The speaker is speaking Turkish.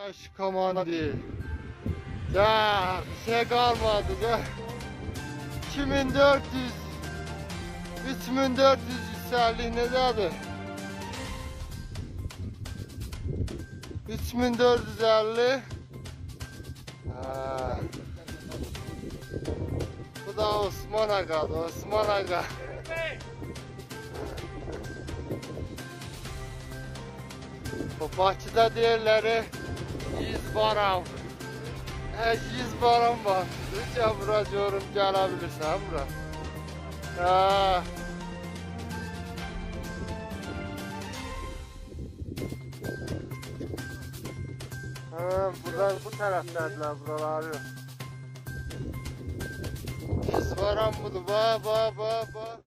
Şu komandi. Ya bir şey kalmadı da. 2400 3450 ne dedi? 3450. Bu da Osman Aga'dı, Osman Aga. Bu Bakıda diğerleri 100 baram. 100 baram var. Rica bura diyorum, gelebilirsen bura. Buradan bu taraftadılar, buralar yok. 100 baram budur, ba.